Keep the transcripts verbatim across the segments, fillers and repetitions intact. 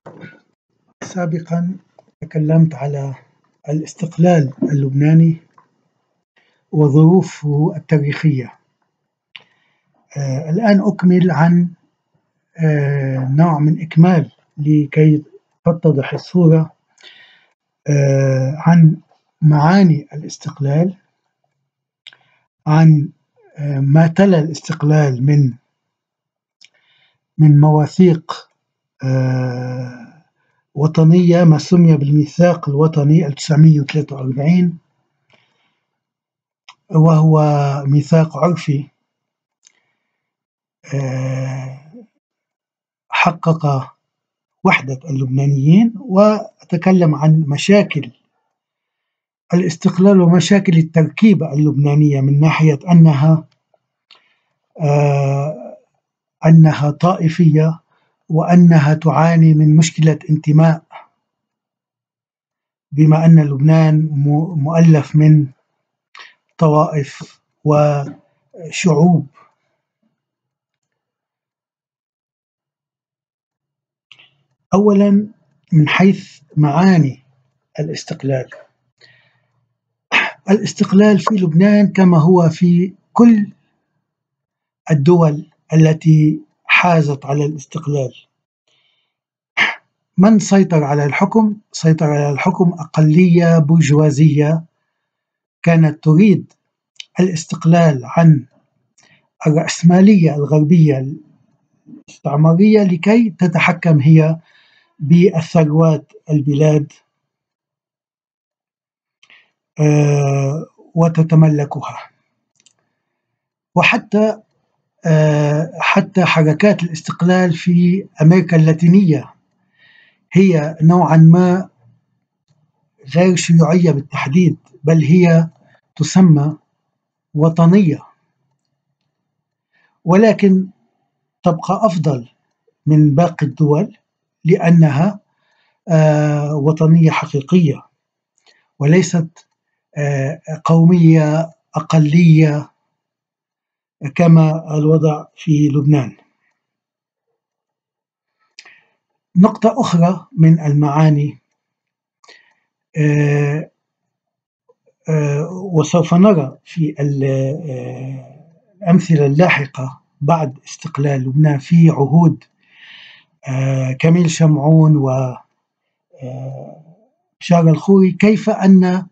سابقا تكلمت على الاستقلال اللبناني وظروفه التاريخية. آه الآن أكمل عن آه نوع من إكمال لكي تتضح الصورة آه عن معاني الاستقلال، عن آه ما تلا الاستقلال من من مواثيق آه وطنية، ما سمي بالميثاق الوطني ألف وتسعمئة وثلاثة وأربعين، وهو ميثاق عرفي حقق وحدة اللبنانيين. وأتكلم عن مشاكل الاستقلال ومشاكل التركيبة اللبنانية من ناحية أنها أنها طائفية، وأنها تعاني من مشكلة انتماء، بما أن لبنان مؤلف من طوائف وشعوب. أولا، من حيث معاني الاستقلال، الاستقلال في لبنان كما هو في كل الدول التي حازت على الاستقلال، من سيطر على الحكم؟ سيطر على الحكم أقلية برجوازية كانت تريد الاستقلال عن الرأسمالية الغربية الاستعمارية لكي تتحكم هي بالثروات البلاد وتتملكها. وحتى حتى حركات الاستقلال في أمريكا اللاتينية هي نوعا ما غير شيوعية بالتحديد، بل هي تسمى وطنية، ولكن تبقى أفضل من باقي الدول لأنها وطنية حقيقية وليست قومية أقلية كما الوضع في لبنان. نقطة أخرى من المعاني، وسوف نرى في الأمثلة اللاحقة بعد استقلال لبنان في عهود كميل شمعون وبشار الخوري، كيف أن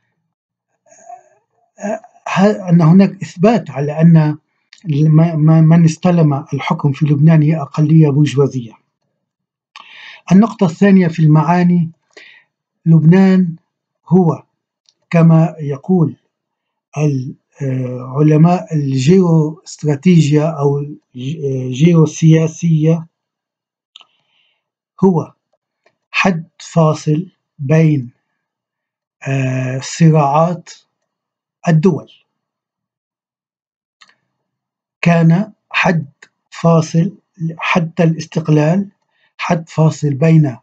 أن هناك إثبات على أن من استلم الحكم في لبنان هي أقلية برجوازية. النقطة الثانية في المعاني، لبنان هو كما يقول العلماء الجيو استراتيجيا أو الجيو سياسية، هو حد فاصل بين صراعات الدول، كان حد فاصل حتى الاستقلال، حد فاصل بين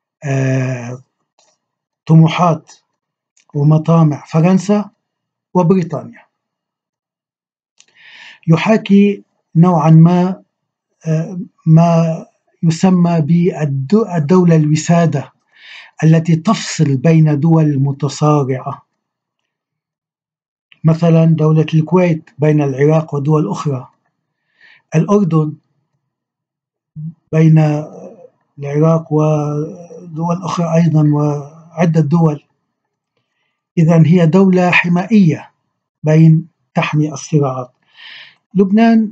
طموحات ومطامع فرنسا وبريطانيا، يحاكي نوعا ما ما يسمى بالدولة الوسادة التي تفصل بين دول متصارعة، مثلا دولة الكويت بين العراق ودول أخرى، الأردن بين العراق ودول أخرى أيضا وعدة دول. إذن هي دولة حمائية بين تحمي الصراعات. لبنان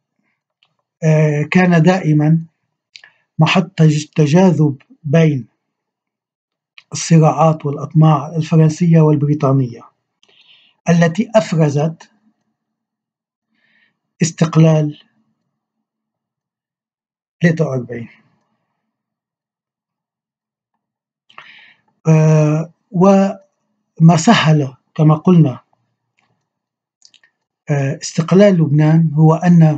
كان دائما محط تجاذب بين الصراعات والأطماع الفرنسية والبريطانية التي أفرزت استقلال ثلاثة وأربعين. وما سهل كما قلنا استقلال لبنان هو أن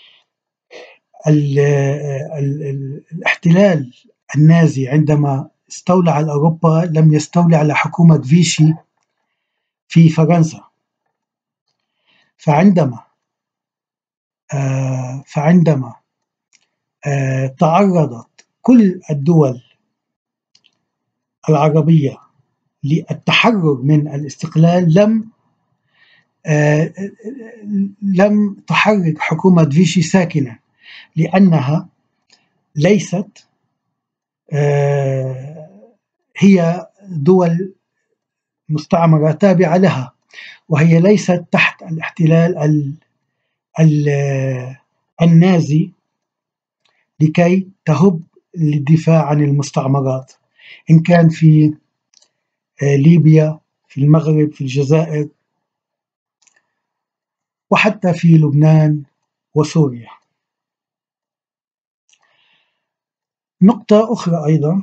الاحتلال النازي عندما استولى على أوروبا لم يستولي على حكومة فيشي في فرنسا، فعندما فعندما تعرضت كل الدول العربية للتحرر من الاستقلال لم آه لم تحرك حكومة فيشي ساكنة، لأنها ليست آه هي دول مستعمرة تابعة لها، وهي ليست تحت الاحتلال ال ال النازي لكي تهب للدفاع عن المستعمرات، إن كان في ليبيا، في المغرب، في الجزائر، وحتى في لبنان وسوريا. نقطة أخرى أيضا،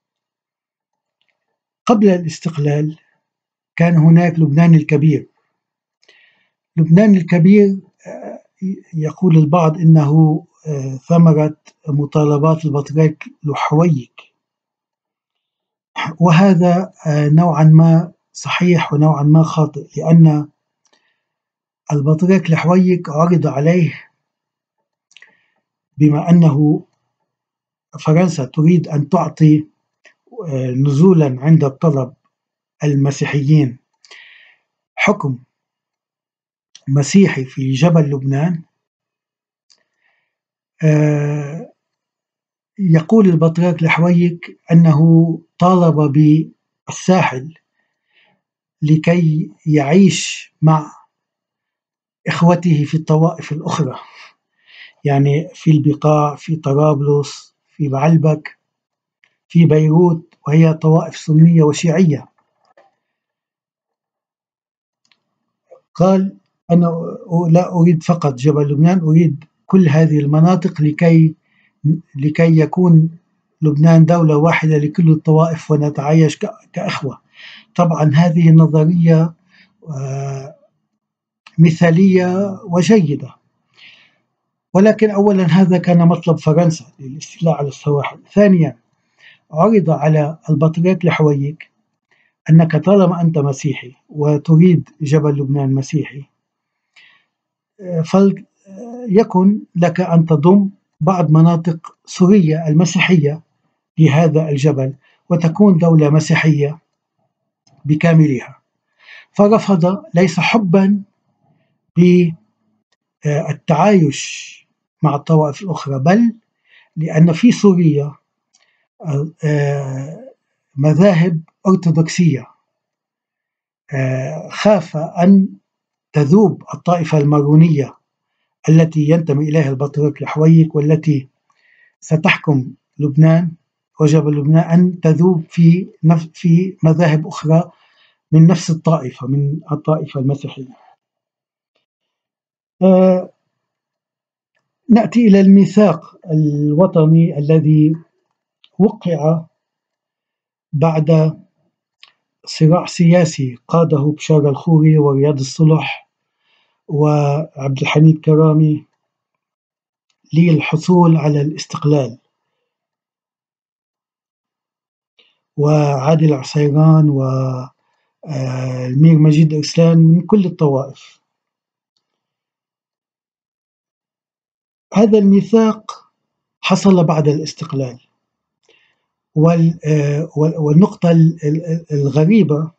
قبل الاستقلال كان هناك لبنان الكبير. لبنان الكبير يقول البعض إنه ثمرة مطالبات البطريرك لحويك، وهذا نوعا ما صحيح ونوعا ما خاطئ، لأن البطريرك لحويك عرض عليه بما أنه فرنسا تريد أن تعطي نزولا عند الطلب المسيحيين حكم مسيحي في جبل لبنان. يقول البطريرك لحويك أنه طالب بالساحل لكي يعيش مع إخوته في الطوائف الأخرى، يعني في البقاع، في طرابلس، في بعلبك، في بيروت، وهي طوائف سنية وشيعية. قال: أنا لا أريد فقط جبل لبنان، أريد كل هذه المناطق لكي لكي يكون لبنان دولة واحدة لكل الطوائف ونتعايش كأخوة. طبعا هذه نظرية مثالية وجيدة، ولكن أولا هذا كان مطلب فرنسا للاستيلاء على السواحل. ثانيا، عرض على البطريرك لحويك أنك طالما أنت مسيحي وتريد جبل لبنان مسيحي، فليكن لك أن تضم بعض مناطق سوريا المسيحية لهذا الجبل وتكون دولة مسيحية بكاملها. فرفض، ليس حبا بالتعايش مع الطوائف الأخرى، بل لأن في سوريا مذاهب أرثوذكسية، خاف أن تذوب الطائفة المارونية التي ينتمي إليها البطريرك لحويك والتي ستحكم لبنان وجبل لبنان، أن تذوب في في مذاهب أخرى من نفس الطائفة، من الطائفة المسيحية. آه نأتي إلى الميثاق الوطني الذي وقع بعد صراع سياسي قاده بشار الخوري ورياض الصلح وعبد الحميد كرامي للحصول على الاستقلال، وعادل عسيران والمير مجيد إرسلان من كل الطوائف. هذا الميثاق حصل بعد الاستقلال، والنقطة الغريبة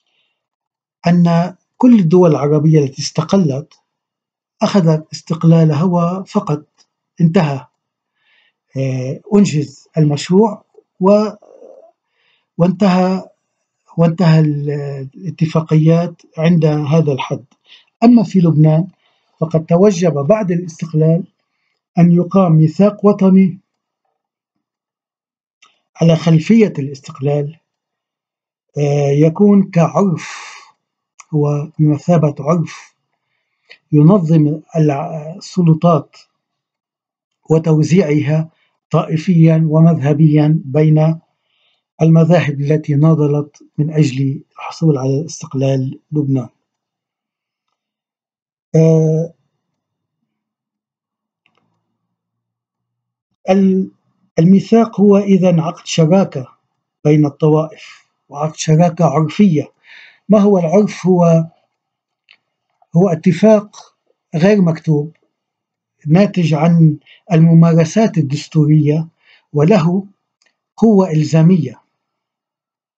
أن كل الدول العربية التي استقلت أخذت استقلالها وفقط انتهى، أنجز المشروع وانتهى وانتهى الاتفاقيات عند هذا الحد. أما في لبنان فقد توجب بعد الاستقلال أن يقام ميثاق وطني على خلفية الاستقلال، يكون كعرف، هو بمثابة عرف ينظم السلطات وتوزيعها طائفيا ومذهبيا بين المذاهب التي ناضلت من أجل الحصول على استقلال لبنان. الميثاق هو إذن عقد شراكة بين الطوائف، وعقد شراكة عرفية. ما هو العرف؟ هو هو اتفاق غير مكتوب ناتج عن الممارسات الدستورية، وله قوة إلزامية.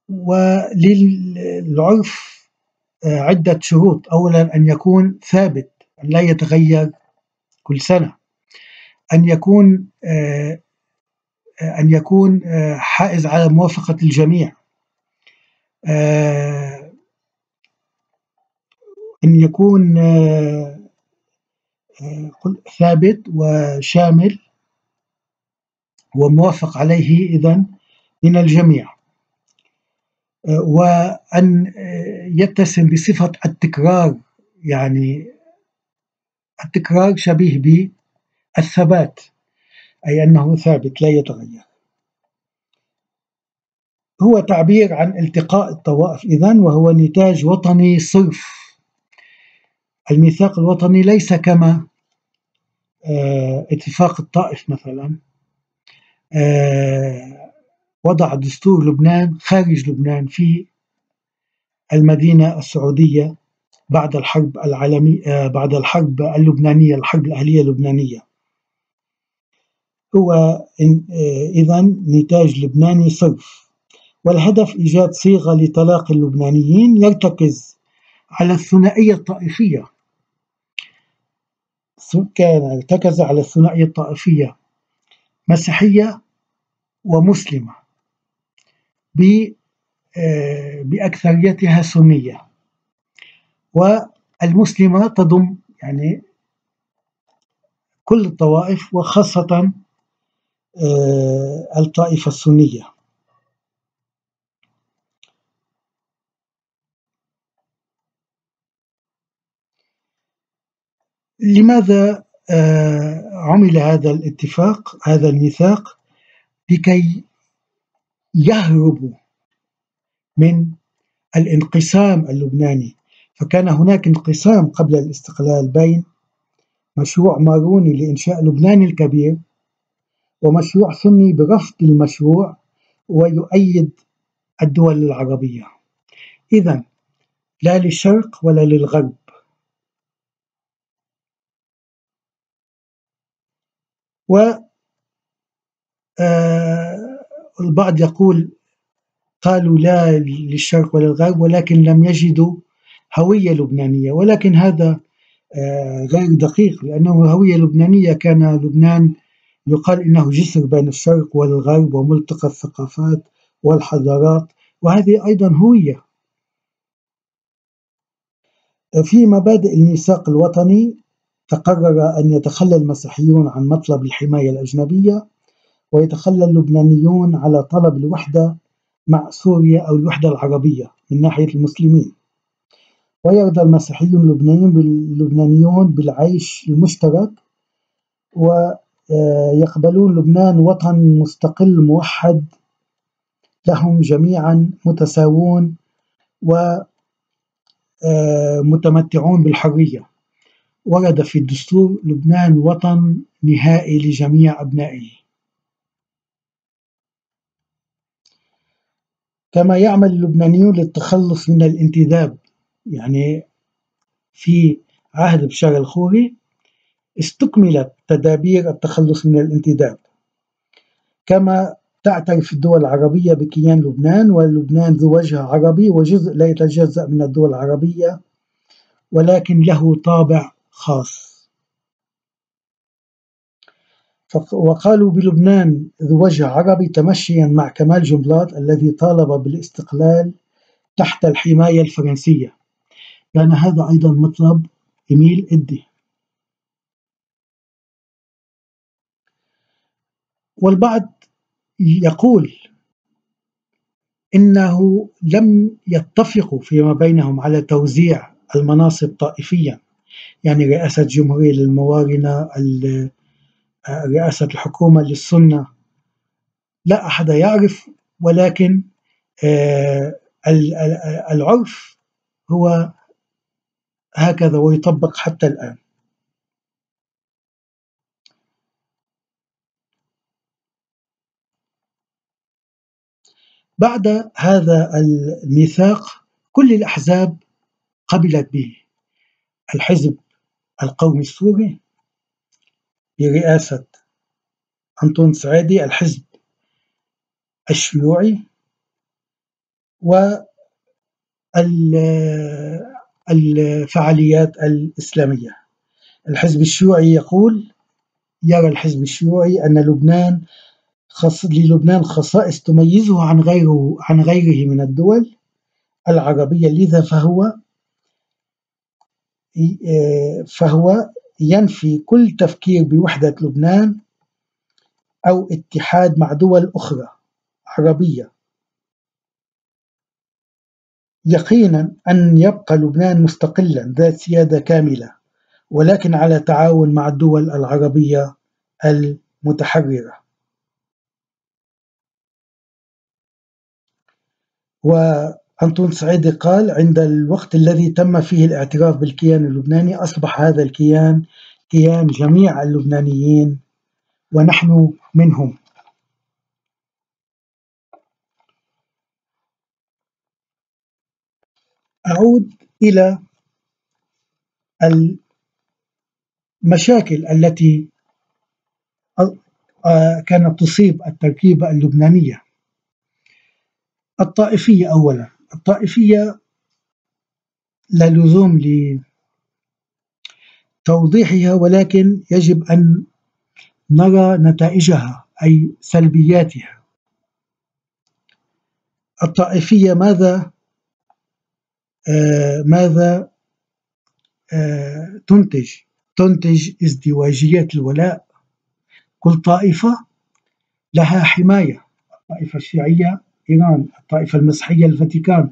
وللعرف عدة شروط. أولا أن يكون ثابت، أن لا يتغير كل سنة، أن يكون أن يكون حائز على موافقة الجميع، أن يكون ثابت وشامل وموافق عليه إذن من الجميع، وأن يتسم بصفة التكرار، يعني التكرار شبيه بالثبات، أي أنه ثابت لا يتغير. هو تعبير عن التقاء الطوائف إذن، وهو نتاج وطني صرف. الميثاق الوطني ليس كما اتفاق الطائف مثلا، وضع دستور لبنان خارج لبنان في المدينة السعودية بعد الحرب العالمية، بعد الحرب اللبنانية، الحرب الأهلية اللبنانية. هو إذن نتاج لبناني صرف، والهدف إيجاد صيغة لتلاقي اللبنانيين يرتكز على الثنائية الطائفية. كان ارتكز على الثنائية الطائفية مسيحية ومسلمة بأكثريتها سنية، والمسلمة تضم يعني كل الطوائف وخاصة الطائفة السنية. لماذا عمل هذا الاتفاق، هذا الميثاق؟ لكي يهربوا من الانقسام اللبناني. فكان هناك انقسام قبل الاستقلال بين مشروع ماروني لإنشاء لبنان الكبير ومشروع سني برفض المشروع ويؤيد الدول العربية. إذن لا للشرق ولا للغرب. والبعض يقول قالوا لا للشرق ولا للغرب ولكن لم يجدوا هوية لبنانية، ولكن هذا غير دقيق، لأنه هوية لبنانية كان لبنان يقال إنه جسر بين الشرق والغرب وملتقى الثقافات والحضارات، وهذه أيضا هوية. في مبادئ الميثاق الوطني تقرر أن يتخلى المسيحيون عن مطلب الحماية الأجنبية، ويتخلى اللبنانيون على طلب الوحدة مع سوريا أو الوحدة العربية من ناحية المسلمين، ويرضى المسيحيون اللبنانيون بالعيش المشترك، ويقبلون لبنان وطن مستقل موحد لهم جميعا متساوون ومتمتعون بالحرية. ورد في الدستور لبنان وطن نهائي لجميع أبنائه. كما يعمل اللبنانيون للتخلص من الانتداب، يعني في عهد بشار الخوري استكملت تدابير التخلص من الانتداب، كما تعترف الدول العربية بكيان لبنان، ولبنان ذو وجه عربي وجزء لا يتجزأ من الدول العربية ولكن له طابع خاص. وقالوا بلبنان ذو وجه عربي تمشيا مع كمال جنبلاط الذي طالب بالاستقلال تحت الحماية الفرنسية. كان هذا أيضا مطلب إميل إدي. والبعض يقول إنه لم يتفقوا فيما بينهم على توزيع المناصب طائفيا، يعني رئاسة جمهورية للموارنة، رئاسة الحكومة للسنة، لا أحد يعرف، ولكن العرف هو هكذا ويطبق حتى الآن. بعد هذا الميثاق كل الأحزاب قبلت به. الحزب القومي السوري برئاسة أنطون سعيدي، الحزب الشيوعي، والفعاليات الإسلامية. الحزب الشيوعي يقول يرى الحزب الشيوعي أن لبنان خاص للبنان خصائص تميزه عن غيره عن غيره من الدول العربية، لذا فهو فهو ينفي كل تفكير بوحدة لبنان أو اتحاد مع دول أخرى عربية، يقينا أن يبقى لبنان مستقلا ذات سيادة كاملة، ولكن على تعاون مع الدول العربية المتحررة. وأنطون سعيدي قال: عند الوقت الذي تم فيه الاعتراف بالكيان اللبناني أصبح هذا الكيان كيان جميع اللبنانيين ونحن منهم. أعود إلى المشاكل التي كانت تصيب التركيبة اللبنانية. الطائفية أولا، الطائفية لا لزوم لتوضيحها، ولكن يجب أن نرى نتائجها أي سلبياتها. الطائفية ماذا آه ماذا آه تنتج؟ تنتج ازدواجية الولاء. كل طائفة لها حماية، الطائفة الشيعية إيران، الطائفة المسيحية الفاتيكان،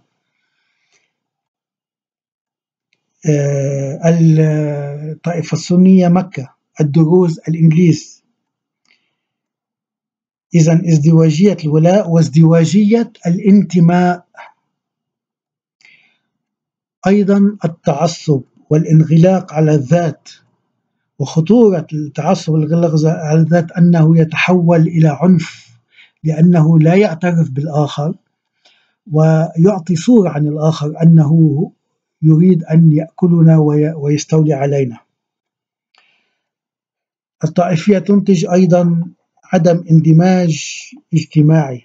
آه الطائفة السنية مكة، الدروز الإنجليز. إذن ازدواجية الولاء وازدواجية الانتماء. أيضا التعصب والانغلاق على الذات، وخطورة التعصب والانغلاق على الذات أنه يتحول إلى عنف، لأنه لا يعترف بالآخر ويعطي صورة عن الآخر أنه يريد أن يأكلنا ويستولي علينا. الطائفية تنتج أيضا عدم اندماج اجتماعي،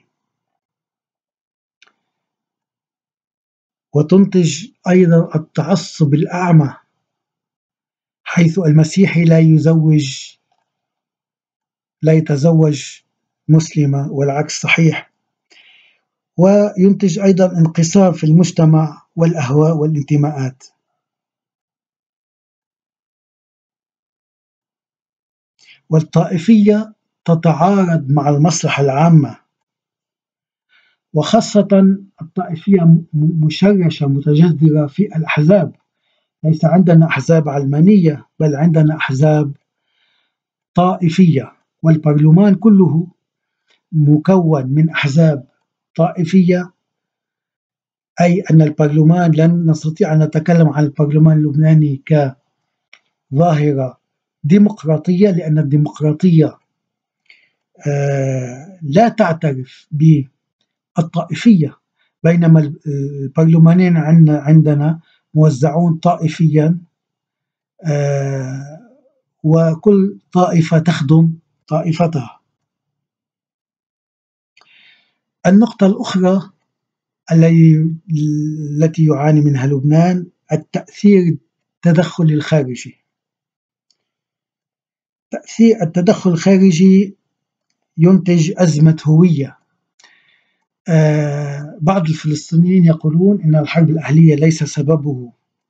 وتنتج أيضا التعصب الأعمى، حيث المسيحي لا يزوج لا يتزوج مسلمة والعكس صحيح. وينتج أيضا انقسام في المجتمع والأهواء والانتماءات. والطائفية تتعارض مع المصلحة العامة، وخاصة الطائفية مشرشة متجذرة في الأحزاب. ليس عندنا أحزاب علمانية، بل عندنا أحزاب طائفية، والبرلمان كله مكون من أحزاب طائفية، أي أن البرلمان لن نستطيع أن نتكلم عن البرلمان اللبناني كظاهرة ديمقراطية، لأن الديمقراطية لا تعترف بالطائفية، بينما البرلمانين عندنا موزعون طائفيا، وكل طائفة تخدم طائفتها. النقطة الأخرى التي يعاني منها لبنان التأثير التدخل الخارجي. تأثير التدخل الخارجي ينتج أزمة هوية. آه بعض الفلسطينيين يقولون إن الحرب الأهلية ليس سببه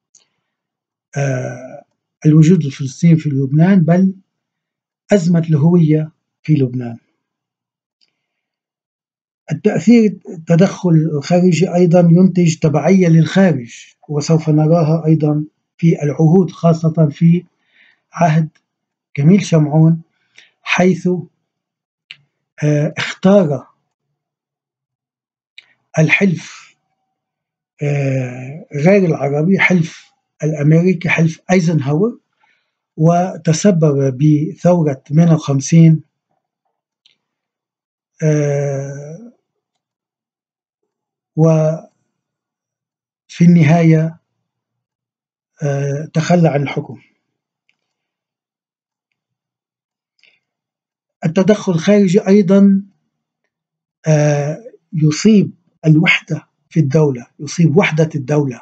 آه الوجود الفلسطيني في لبنان، بل أزمة الهوية في لبنان. التأثير التدخل الخارجي أيضا ينتج تبعية للخارج، وسوف نراها أيضا في العهود، خاصة في عهد كميل شمعون، حيث آه اختار الحلف آه غير العربي، حلف الأمريكي، حلف أيزنهاور، وتسبب بثورة ثمانية وخمسين آه وفي النهاية آه تخلى عن الحكم. التدخل الخارجي أيضا آه يصيب الوحدة في الدولة، يصيب وحدة الدولة،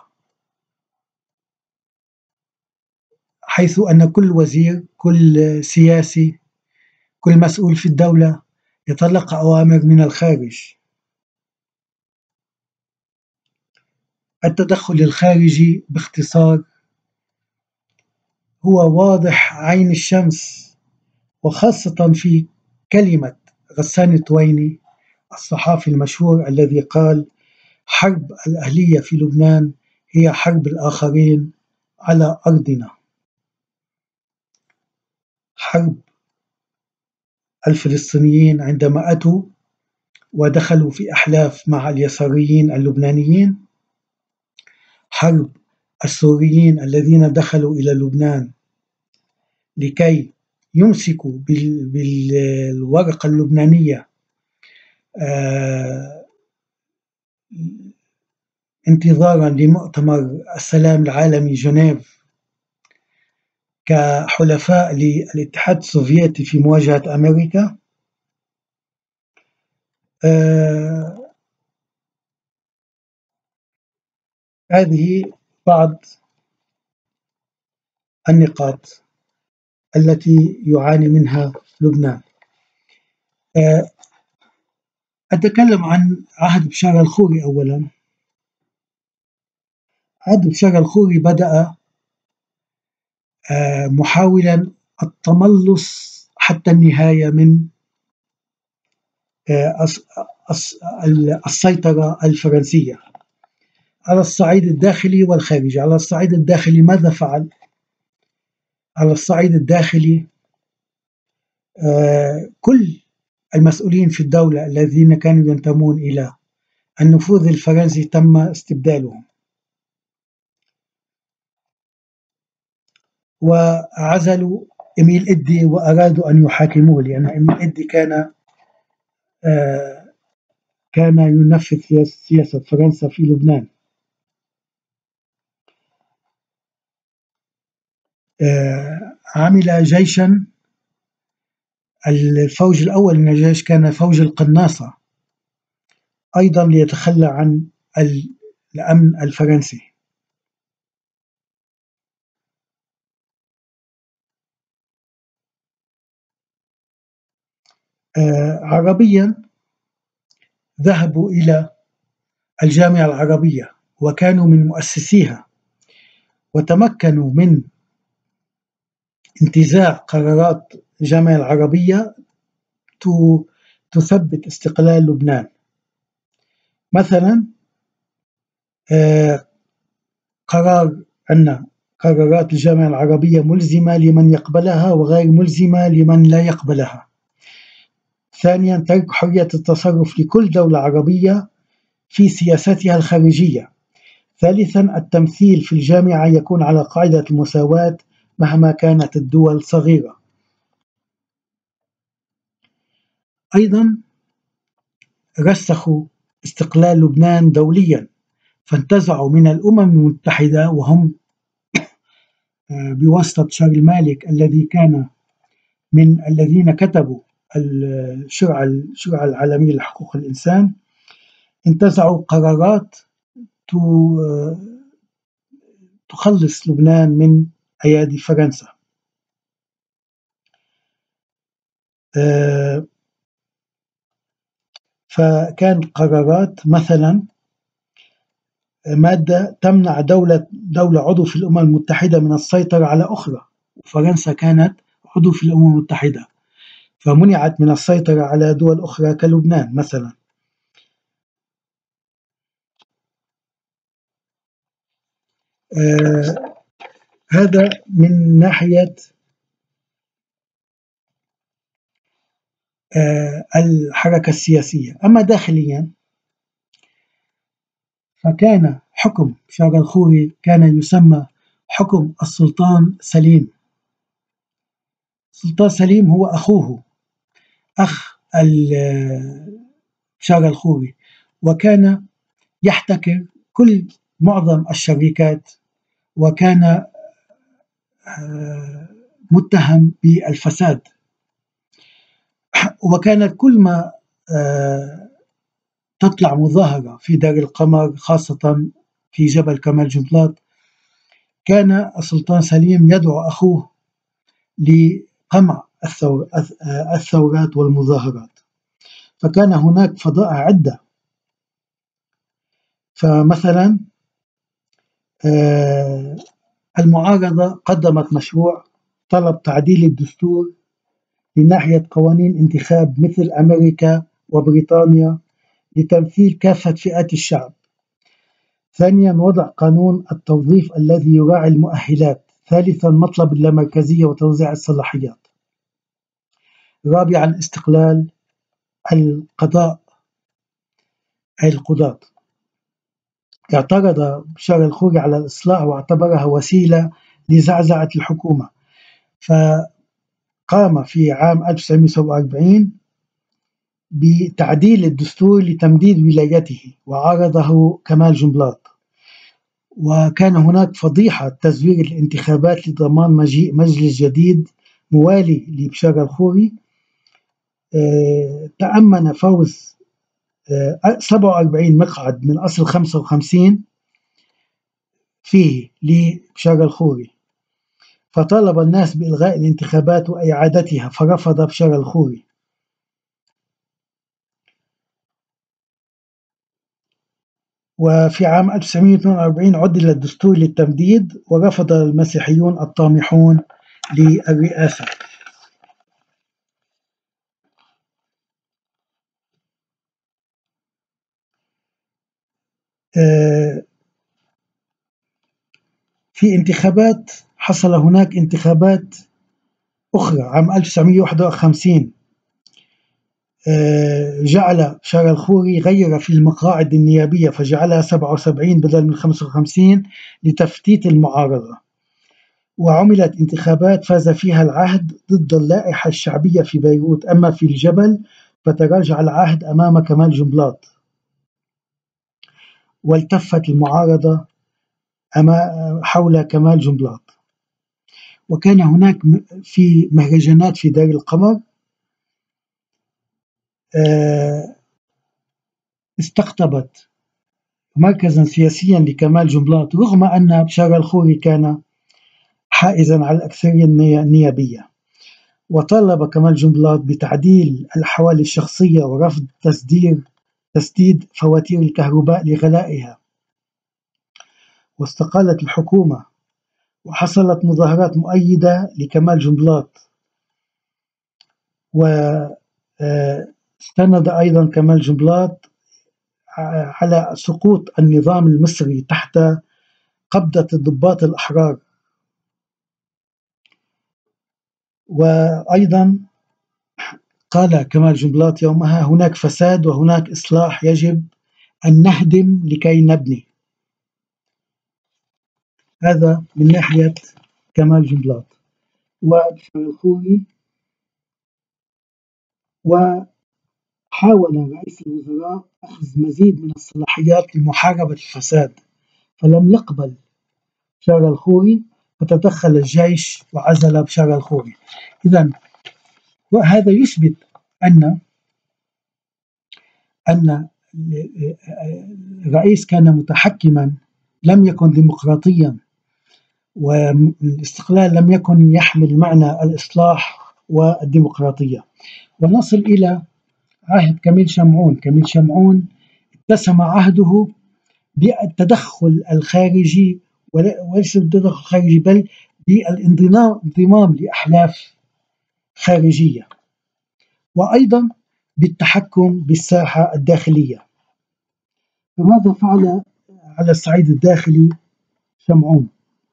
حيث أن كل وزير، كل سياسي، كل مسؤول في الدولة يتلقى أوامر من الخارج. التدخل الخارجي باختصار هو واضح عين الشمس، وخاصة في كلمة غسان الطويني الصحافي المشهور الذي قال: حرب الأهلية في لبنان هي حرب الآخرين على أرضنا. حرب الفلسطينيين عندما أتوا ودخلوا في أحلاف مع اليساريين اللبنانيين، حرب السوريين الذين دخلوا إلى لبنان لكي يمسكوا بالورقة اللبنانية آه انتظارا لمؤتمر السلام العالمي جنيف كحلفاء للاتحاد السوفيتي في مواجهة أمريكا. آه هذه بعض النقاط التي يعاني منها لبنان. آه أتكلم عن عهد بشار الخوري. أولا، عهد بشار الخوري بدأ آه محاولا التملص حتى النهاية من آه السيطرة الفرنسية على الصعيد الداخلي والخارجي. على الصعيد الداخلي ماذا فعل؟ على الصعيد الداخلي آه كل المسؤولين في الدولة الذين كانوا ينتمون إلى النفوذ الفرنسي تم استبدالهم، وعزلوا إميل إدي وأرادوا أن يحاكموه، لأن إميل إدي كان آه كان ينفذ سياسة فرنسا في لبنان. آه عمل جيشا، الفوج الأول من الجيش كان فوج القناصة، أيضا ليتخلى عن الأمن الفرنسي. آه عربيا ذهبوا إلى الجامعة العربية وكانوا من مؤسسيها، وتمكنوا من انتزاع قرارات الجامعة العربية تثبت استقلال لبنان. مثلا آه قرار أن قرارات الجامعة العربية ملزمة لمن يقبلها وغير ملزمة لمن لا يقبلها. ثانيا، ترك حرية التصرف لكل دولة عربية في سياستها الخارجية. ثالثا، التمثيل في الجامعة يكون على قاعدة المساواة مهما كانت الدول صغيرة. أيضا رسخوا استقلال لبنان دوليا، فانتزعوا من الأمم المتحدة، وهم بواسطة شارل مالك الذي كان من الذين كتبوا الشرعة الشرعة العالمية لحقوق الإنسان، انتزعوا قرارات تخلص لبنان من أيادي فرنسا. فكان قرارات مثلا مادة تمنع دولة دولة عضو في الأمم المتحدة من السيطرة على أخرى، وفرنسا كانت عضو في الأمم المتحدة فمنعت من السيطرة على دول أخرى كلبنان مثلا. آه هذا من ناحية آه الحركة السياسية. أما داخليا فكان حكم بشار الخوري كان يسمى حكم السلطان سليم. السلطان سليم هو أخوه، أخ بشار الخوري، وكان يحتكر كل معظم الشركات، وكان متهم بالفساد، وكانت كل ما تطلع مظاهرة في دار القمر، خاصة في جبل كمال جنبلاط، كان السلطان سليم يدعو أخوه لقمع الثورات والمظاهرات، فكان هناك فضائح عدة. فمثلا المعارضة قدمت مشروع طلب تعديل الدستور من ناحية قوانين انتخاب مثل أمريكا وبريطانيا لتمثيل كافة فئات الشعب. ثانيا، وضع قانون التوظيف الذي يراعي المؤهلات. ثالثا، مطلب اللامركزية وتوزيع الصلاحيات. رابعا، استقلال القضاء أي القضاة. اعترض بشار الخوري على الإصلاح واعتبرها وسيلة لزعزعة الحكومة، فقام في عام ألف وتسعمئة وسبعة وأربعين بتعديل الدستور لتمديد ولايته، وعارضه كمال جنبلاط. وكان هناك فضيحة تزوير الانتخابات لضمان مجيء مجلس جديد موالي لبشار الخوري. تأمن فوز سبعة وأربعين مقعد من أصل خمسة وخمسين فيه لبشار الخوري، فطالب الناس بإلغاء الانتخابات وإعادتها، فرفض بشار الخوري. وفي عام ألف وتسعمئة واثنين وأربعين عدل الدستور للتمديد، ورفض المسيحيون الطامحون للرئاسة. في انتخابات حصل هناك انتخابات أخرى عام ألف وتسعمئة وواحد وخمسين، جعل بشار الخوري غير في المقاعد النيابية فجعلها سبعة وسبعين بدل من خمسة وخمسين لتفتيت المعارضة، وعملت انتخابات فاز فيها العهد ضد اللائحة الشعبية في بيروت. أما في الجبل فتراجع العهد أمام كمال جنبلاط، والتفت المعارضة حول كمال جنبلاط. وكان هناك في مهرجانات في دار القمر استقطبت مركزا سياسيا لكمال جنبلاط، رغم أن بشار الخوري كان حائزا على الأكثرية النيابية. وطالب كمال جنبلاط بتعديل الأحوال الشخصية ورفض تصدير تسديد فواتير الكهرباء لغلائها، واستقالت الحكومة، وحصلت مظاهرات مؤيدة لكمال جنبلاط. واستند أيضا كمال جنبلاط على سقوط النظام المصري تحت قبضة الضباط الأحرار. وأيضا قال كمال جنبلاط يومها: هناك فساد وهناك إصلاح، يجب أن نهدم لكي نبني. هذا من ناحية كمال جنبلاط. وبشار الخوري، وحاول رئيس الوزراء أخذ مزيد من الصلاحيات لمحاربة الفساد، فلم يقبل بشار الخوري، فتدخل الجيش وعزل بشار الخوري. إذن وهذا يثبت أن أن الرئيس كان متحكما، لم يكن ديمقراطيا، والاستقلال لم يكن يحمل معنى الإصلاح والديمقراطية. ونصل إلى عهد كميل شمعون. كميل شمعون اتسم عهده بالتدخل الخارجي، وليس بالتدخل الخارجي بل بالانضمام لأحلاف خارجية، وأيضا بالتحكم بالساحة الداخلية. فماذا فعل على الصعيد الداخلي شمعون؟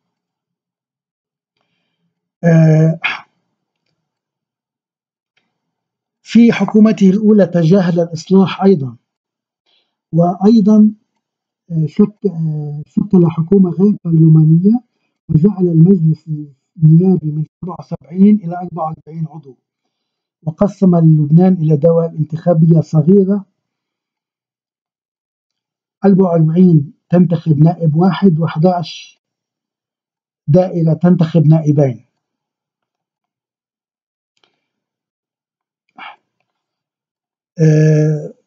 آه في حكومته الأولى تجاهل الإصلاح أيضا، وأيضا شكل حكومة غير برلمانية، وجعل المجلس النيابي من سبعة وسبعين إلى أربعة وأربعين عضو، وقسم لبنان إلى دوائر انتخابية صغيرة، أربعة وأربعين تنتخب نائب واحد، وأحد عشر دائرة تنتخب نائبين.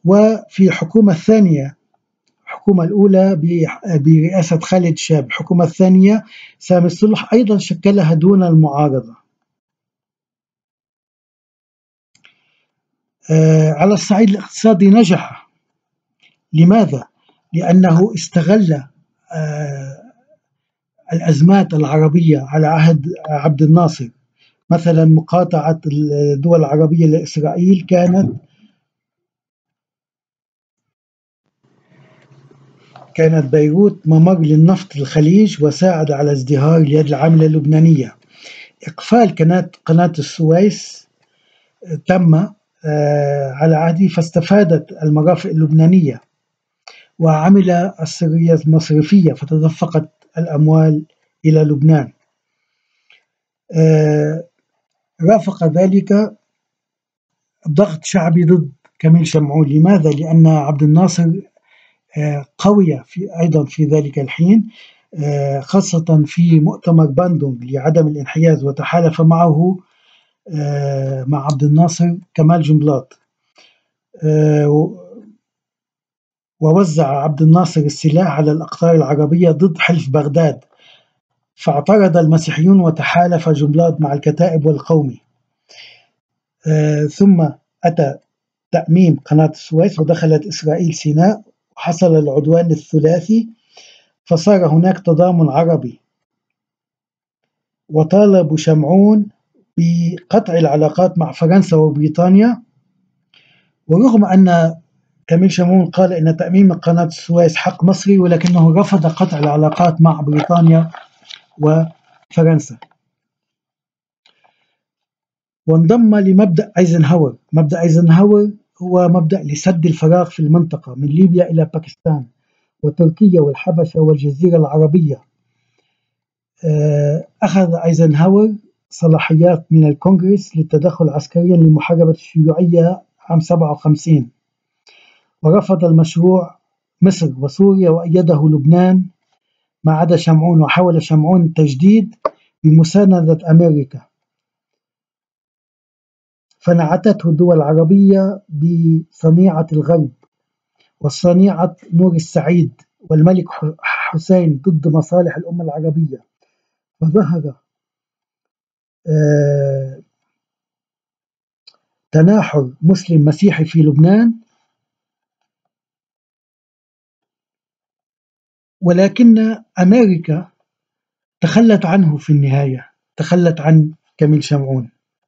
وفي الحكومة الثانية، الحكومة الأولى برئاسة خالد شاب، الحكومة الثانية سامي الصلح أيضا شكلها دون المعارضة. على الصعيد الاقتصادي نجح. لماذا؟ لأنه استغل الأزمات العربية على عهد عبد الناصر، مثلا مقاطعة الدول العربية لإسرائيل كانت كانت بيروت ممر للنفط للخليج، وساعد على ازدهار اليد العاملة اللبنانية. إقفال قناة قناة السويس تم على عهده، فاستفادت المرافق اللبنانية، وعمل السرية المصرفية فتدفقت الأموال إلى لبنان. رافق ذلك ضغط شعبي ضد كميل شمعون. لماذا؟ لأن عبد الناصر قوي في أيضا في ذلك الحين، خاصة في مؤتمر باندونغ لعدم الانحياز، وتحالف معه مع عبد الناصر كمال جنبلاط، ووزع عبد الناصر السلاح على الأقطار العربية ضد حلف بغداد، فاعترض المسيحيون وتحالف جنبلاط مع الكتائب والقومي. ثم أتى تأميم قناة السويس، ودخلت إسرائيل سيناء، وحصل العدوان الثلاثي، فصار هناك تضامن عربي، وطالب شمعون بقطع العلاقات مع فرنسا وبريطانيا. ورغم أن كميل شمعون قال إن تأميم قناة السويس حق مصري، ولكنه رفض قطع العلاقات مع بريطانيا وفرنسا، وانضم لمبدأ أيزنهاور. مبدأ أيزنهاور هو مبدأ لسد الفراغ في المنطقة من ليبيا إلى باكستان وتركيا والحبشة والجزيرة العربية. أخذ أيزنهاور صلاحيات من الكونغرس للتدخل عسكريا لمحاربة الشيوعية عام سبعة وخمسين، ورفض المشروع مصر وسوريا، وأيده لبنان ما عدا شمعون. وحاول شمعون التجديد بمساندة أمريكا، فنعتته الدول العربية بصنيعة الغرب وصنيعة نور السعيد والملك حسين ضد مصالح الأمة العربية، فظهر آه تناحر مسلم مسيحي في لبنان. ولكن أمريكا تخلت عنه في النهاية، تخلت عن كميل شمعون.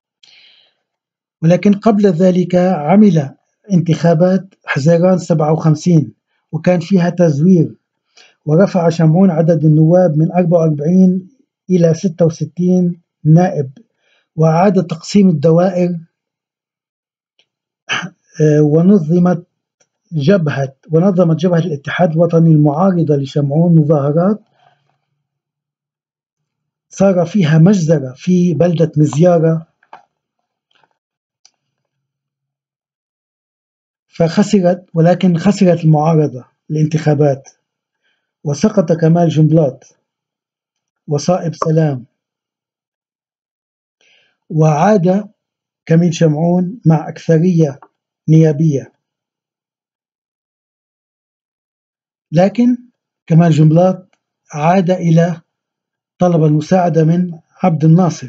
ولكن قبل ذلك عمل انتخابات حزيران سبعة وخمسين، وكان فيها تزوير، ورفع شمعون عدد النواب من أربعة وأربعين إلى ستة وستين نائب، وأعاد تقسيم الدوائر، ونظمت جبهة ونظمت جبهة الاتحاد الوطني المعارضة لشمعون مظاهرات صار فيها مجزرة في بلدة مزيارة، فخسرت، ولكن خسرت المعارضة الانتخابات، وسقط كمال جنبلاط وصائب سلام، وعاد كميل شمعون مع أكثرية نيابية. لكن كمال جنبلاط عاد إلى طلب المساعدة من عبد الناصر،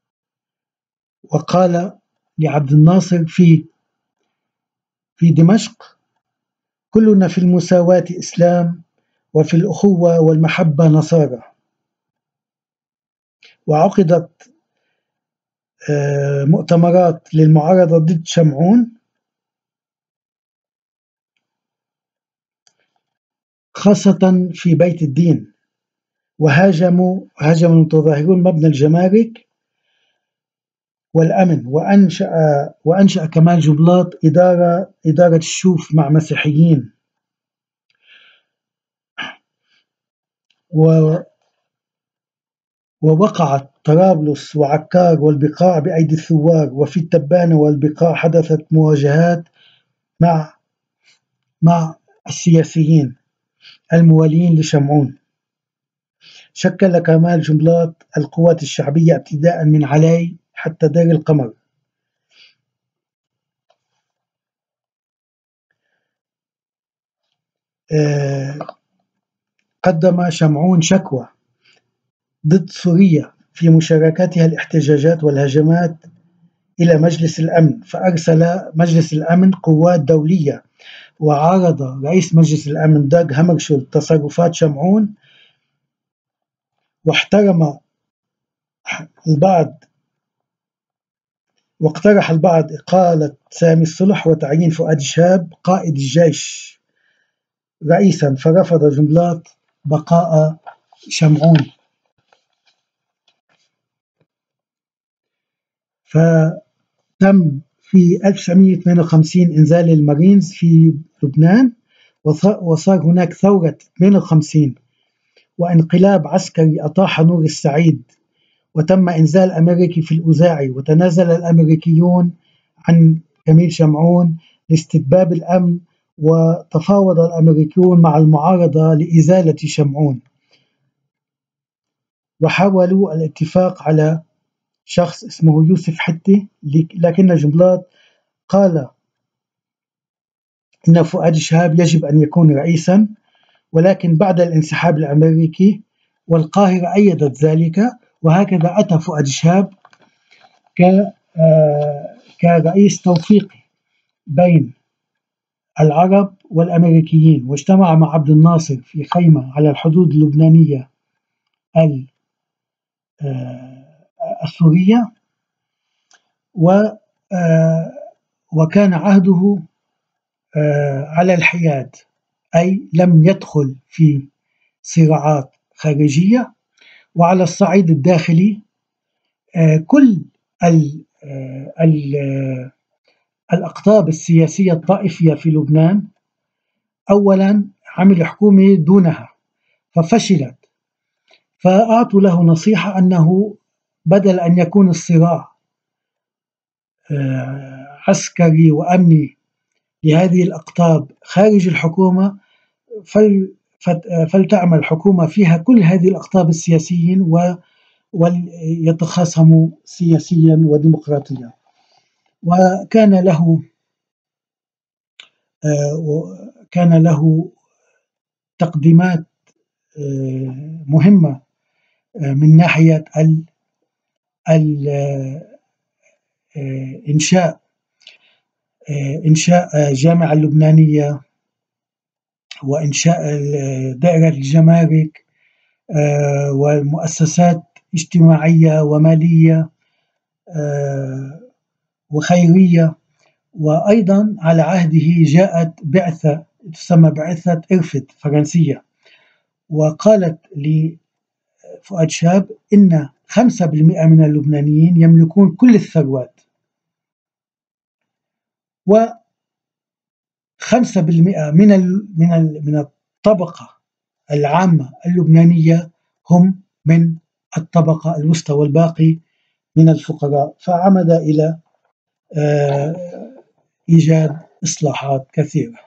وقال لعبد الناصر في في دمشق: كلنا في المساواة إسلام، وفي الأخوة والمحبة نصارى. وعقدت مؤتمرات للمعارضة ضد شمعون، خاصة في بيت الدين، وهاجموا هاجم المتظاهرون مبنى الجمارك والأمن، وأنشأ وأنشأ كمال جنبلاط إدارة إدارة الشوف مع مسيحيين، و ووقعت طرابلس وعكار والبقاع بأيدي الثوار، وفي التبانة والبقاع حدثت مواجهات مع مع السياسيين الموالين لشمعون. شكل كمال جنبلاط القوات الشعبية ابتداء من علاي حتى دير القمر، قدم شمعون شكوى ضد سوريا في مشاركتها الاحتجاجات والهجمات إلى مجلس الأمن، فأرسل مجلس الأمن قوات دولية، وعارض رئيس مجلس الأمن داغ هامرشولد تصرفات شمعون، واحترم البعض واقترح البعض إقالة سامي الصلح وتعيين فؤاد شهاب قائد الجيش رئيسا، فرفض جنبلاط بقاء شمعون. فتم في ألف وتسعمئة واثنين وخمسين إنزال المارينز في لبنان، وصار هناك ثورة اثنين وخمسين وانقلاب عسكري أطاح نور السعيد، وتم إنزال أمريكي في الأوزاعي، وتنازل الأمريكيون عن كميل شمعون لاستتباب الأمن، وتفاوض الأمريكيون مع المعارضة لإزالة شمعون، وحاولوا الاتفاق على شخص اسمه يوسف حتي، لكن جنبلاط قال إن فؤاد شهاب يجب أن يكون رئيسا، ولكن بعد الانسحاب الأمريكي والقاهرة أيدت ذلك، وهكذا أتى فؤاد شهاب كرئيس توفيقي بين العرب والأمريكيين، واجتمع مع عبد الناصر في خيمة على الحدود اللبنانية السورية، وكان عهده على الحياد، أي لم يدخل في صراعات خارجية. وعلى الصعيد الداخلي كل ال ال الأقطاب السياسية الطائفية في لبنان أولا عمل حكومة دونها ففشلت، فأعطوا له نصيحة أنه بدل أن يكون الصراع عسكري وأمني لهذه الأقطاب خارج الحكومة، فلتعمل حكومة فيها كل هذه الأقطاب السياسيين ويتخاصموا سياسيا وديمقراطيا. وكان له كان له تقديمات مهمة من ناحية إنشاء إنشاء جامعة اللبنانية، وإنشاء دائرة الجمارك، والمؤسسات اجتماعية ومالية وخيرية. وأيضا على عهده جاءت بعثة تسمى بعثة إرفد فرنسية، وقالت لفؤاد شهاب إن خمسة بالمئة من اللبنانيين يملكون كل الثروات، وخمسة بالمئة من من من الطبقة العامة اللبنانية هم من الطبقة الوسطى، والباقي من الفقراء. فعمد إلى إيجاد إصلاحات كثيرة.